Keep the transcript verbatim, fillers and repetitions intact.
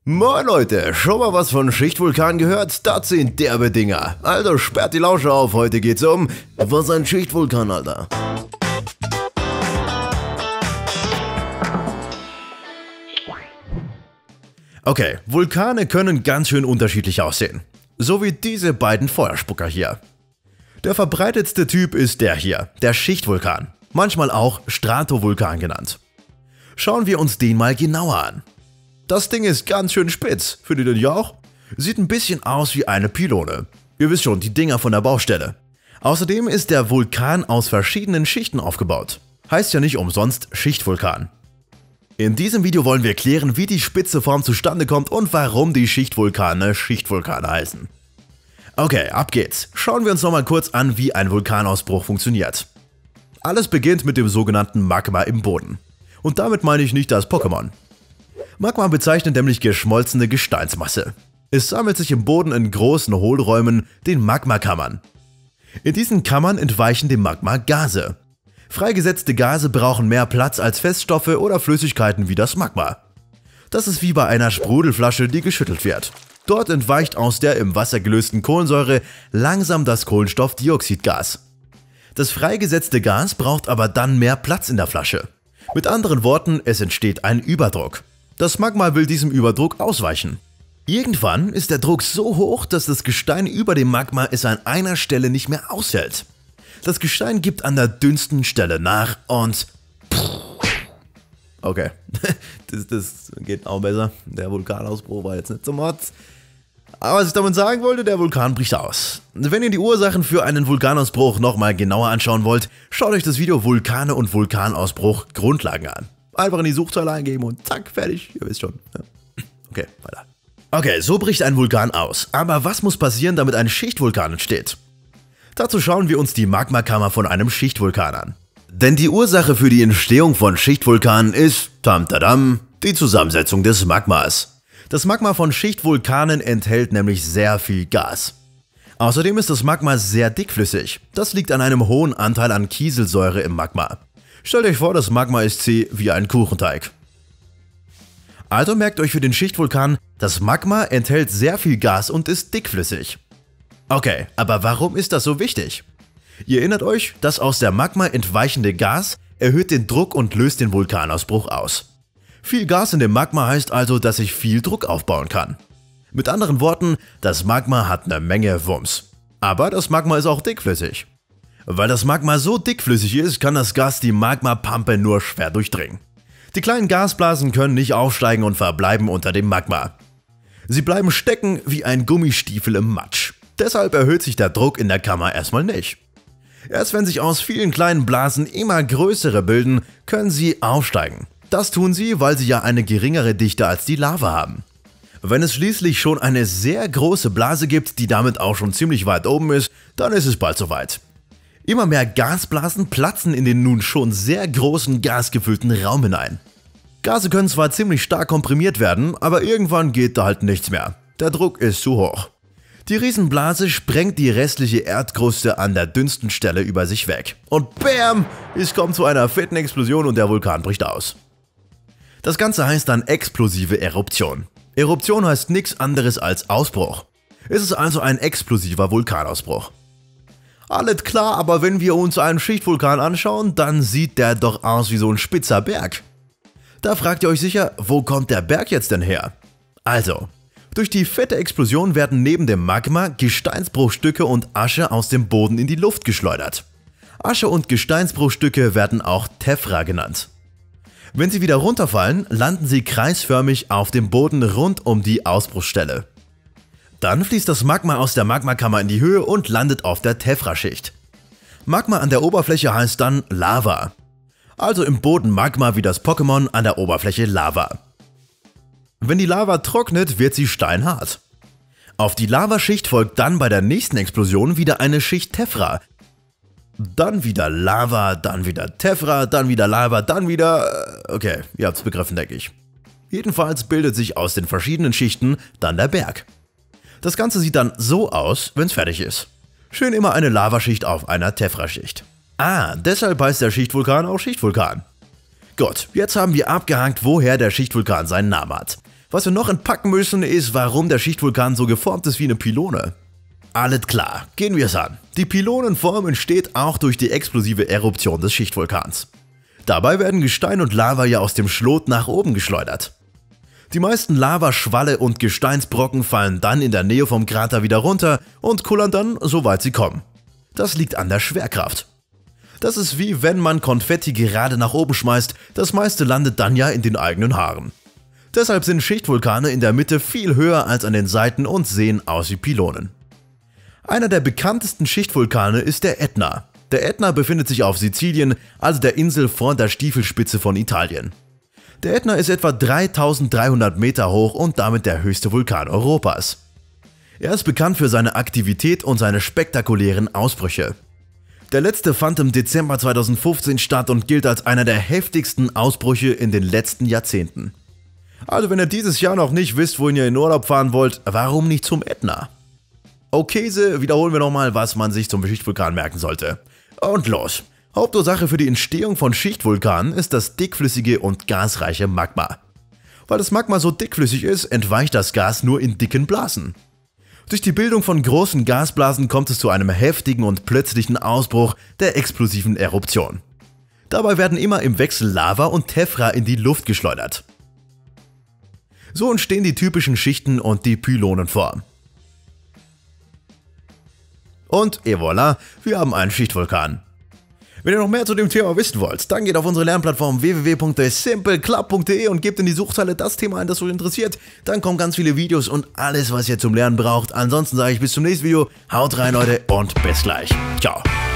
Moin Leute, schon mal was von Schichtvulkan gehört? Das sind derbe Dinger. Also sperrt die Lauscher auf, heute geht's um was ein Schichtvulkan, Alter. Okay, Vulkane können ganz schön unterschiedlich aussehen. So wie diese beiden Feuerspucker hier. Der verbreitetste Typ ist der hier, der Schichtvulkan, manchmal auch Stratovulkan genannt. Schauen wir uns den mal genauer an. Das Ding ist ganz schön spitz, findet ihr nicht auch? Sieht ein bisschen aus wie eine Pylone. Ihr wisst schon, die Dinger von der Baustelle. Außerdem ist der Vulkan aus verschiedenen Schichten aufgebaut. Heißt ja nicht umsonst Schichtvulkan. In diesem Video wollen wir klären, wie die spitze Form zustande kommt und warum die Schichtvulkane Schichtvulkane heißen. Okay, ab geht's. Schauen wir uns nochmal kurz an, wie ein Vulkanausbruch funktioniert. Alles beginnt mit dem sogenannten Magma im Boden. Und damit meine ich nicht das Pokémon. Magma bezeichnet nämlich geschmolzene Gesteinsmasse. Es sammelt sich im Boden in großen Hohlräumen, den Magmakammern. In diesen Kammern entweichen dem Magma Gase. Freigesetzte Gase brauchen mehr Platz als Feststoffe oder Flüssigkeiten wie das Magma. Das ist wie bei einer Sprudelflasche, die geschüttelt wird. Dort entweicht aus der im Wasser gelösten Kohlensäure langsam das Kohlenstoffdioxidgas. Das freigesetzte Gas braucht aber dann mehr Platz in der Flasche. Mit anderen Worten, es entsteht ein Überdruck. Das Magma will diesem Überdruck ausweichen. Irgendwann ist der Druck so hoch, dass das Gestein über dem Magma es an einer Stelle nicht mehr aushält. Das Gestein gibt an der dünnsten Stelle nach und... Okay, das, das geht auch besser. Der Vulkanausbruch war jetzt nicht so mord. Aber was ich damit sagen wollte, der Vulkan bricht aus. Wenn ihr die Ursachen für einen Vulkanausbruch nochmal genauer anschauen wollt, schaut euch das Video Vulkane und Vulkanausbruch Grundlagen an. Einfach in die Suchzeile eingeben und zack, fertig, ihr wisst schon. Ja. Okay, weiter. Okay, so bricht ein Vulkan aus. Aber was muss passieren, damit ein Schichtvulkan entsteht? Dazu schauen wir uns die Magmakammer von einem Schichtvulkan an. Denn die Ursache für die Entstehung von Schichtvulkanen ist, tamtadam, die Zusammensetzung des Magmas. Das Magma von Schichtvulkanen enthält nämlich sehr viel Gas. Außerdem ist das Magma sehr dickflüssig. Das liegt an einem hohen Anteil an Kieselsäure im Magma. Stellt euch vor, das Magma ist zäh wie ein Kuchenteig. Also merkt euch für den Schichtvulkan, das Magma enthält sehr viel Gas und ist dickflüssig. Okay, aber warum ist das so wichtig? Ihr erinnert euch, das aus der Magma entweichende Gas erhöht den Druck und löst den Vulkanausbruch aus. Viel Gas in dem Magma heißt also, dass ich viel Druck aufbauen kann. Mit anderen Worten, das Magma hat eine Menge Wumms. Aber das Magma ist auch dickflüssig. Weil das Magma so dickflüssig ist, kann das Gas die Magmapampe nur schwer durchdringen. Die kleinen Gasblasen können nicht aufsteigen und verbleiben unter dem Magma. Sie bleiben stecken wie ein Gummistiefel im Matsch. Deshalb erhöht sich der Druck in der Kammer erstmal nicht. Erst wenn sich aus vielen kleinen Blasen immer größere bilden, können sie aufsteigen. Das tun sie, weil sie ja eine geringere Dichte als die Lava haben. Wenn es schließlich schon eine sehr große Blase gibt, die damit auch schon ziemlich weit oben ist, dann ist es bald soweit. Immer mehr Gasblasen platzen in den nun schon sehr großen gasgefüllten Raum hinein. Gase können zwar ziemlich stark komprimiert werden, aber irgendwann geht da halt nichts mehr. Der Druck ist zu hoch. Die Riesenblase sprengt die restliche Erdkruste an der dünnsten Stelle über sich weg. Und bam! Es kommt zu einer fetten Explosion und der Vulkan bricht aus. Das Ganze heißt dann explosive Eruption. Eruption heißt nichts anderes als Ausbruch. Es ist also ein explosiver Vulkanausbruch. Alles klar, aber wenn wir uns einen Schichtvulkan anschauen, dann sieht der doch aus wie so ein spitzer Berg. Da fragt ihr euch sicher, wo kommt der Berg jetzt denn her? Also, durch die fette Explosion werden neben dem Magma Gesteinsbruchstücke und Asche aus dem Boden in die Luft geschleudert. Asche und Gesteinsbruchstücke werden auch Tephra genannt. Wenn sie wieder runterfallen, landen sie kreisförmig auf dem Boden rund um die Ausbruchsstelle. Dann fließt das Magma aus der Magmakammer in die Höhe und landet auf der Tephra-Schicht. Magma an der Oberfläche heißt dann Lava. Also im Boden Magma wie das Pokémon, an der Oberfläche Lava. Wenn die Lava trocknet, wird sie steinhart. Auf die Lavaschicht folgt dann bei der nächsten Explosion wieder eine Schicht Tephra. Dann wieder Lava, dann wieder Tephra, dann wieder Lava, dann wieder... Okay, ihr habt's begriffen, denke ich. Jedenfalls bildet sich aus den verschiedenen Schichten dann der Berg. Das Ganze sieht dann so aus, wenn es fertig ist. Schön immer eine Lavaschicht auf einer Tephra-Schicht. Ah, deshalb heißt der Schichtvulkan auch Schichtvulkan. Gut, jetzt haben wir abgehakt, woher der Schichtvulkan seinen Namen hat. Was wir noch entpacken müssen, ist, warum der Schichtvulkan so geformt ist wie eine Pylone. Alles klar, gehen wir es an. Die Pylonenform entsteht auch durch die explosive Eruption des Schichtvulkans. Dabei werden Gestein und Lava ja aus dem Schlot nach oben geschleudert. Die meisten Lavaschwalle und Gesteinsbrocken fallen dann in der Nähe vom Krater wieder runter und kullern dann, soweit sie kommen. Das liegt an der Schwerkraft. Das ist wie wenn man Konfetti gerade nach oben schmeißt, das meiste landet dann ja in den eigenen Haaren. Deshalb sind Schichtvulkane in der Mitte viel höher als an den Seiten und sehen aus wie Pylonen. Einer der bekanntesten Schichtvulkane ist der Ätna. Der Ätna befindet sich auf Sizilien, also der Insel vor der Stiefelspitze von Italien. Der Ätna ist etwa dreitausenddreihundert Meter hoch und damit der höchste Vulkan Europas. Er ist bekannt für seine Aktivität und seine spektakulären Ausbrüche. Der letzte fand im Dezember zweitausendfünfzehn statt und gilt als einer der heftigsten Ausbrüche in den letzten Jahrzehnten. Also wenn ihr dieses Jahr noch nicht wisst, wohin ihr in Urlaub fahren wollt, warum nicht zum Ätna? Okay, wiederholen wir nochmal, was man sich zum Schichtvulkan merken sollte. Und los! Hauptursache für die Entstehung von Schichtvulkanen ist das dickflüssige und gasreiche Magma. Weil das Magma so dickflüssig ist, entweicht das Gas nur in dicken Blasen. Durch die Bildung von großen Gasblasen kommt es zu einem heftigen und plötzlichen Ausbruch der explosiven Eruption. Dabei werden immer im Wechsel Lava und Tephra in die Luft geschleudert. So entstehen die typischen Schichten und die Pylonenform. Und et voilà, wir haben einen Schichtvulkan. Wenn ihr noch mehr zu dem Thema wissen wollt, dann geht auf unsere Lernplattform w w w punkt simpleclub punkt de und gebt in die Suchzeile das Thema ein, das euch interessiert. Dann kommen ganz viele Videos und alles, was ihr zum Lernen braucht. Ansonsten sage ich bis zum nächsten Video. Haut rein, Leute, und bis gleich. Ciao.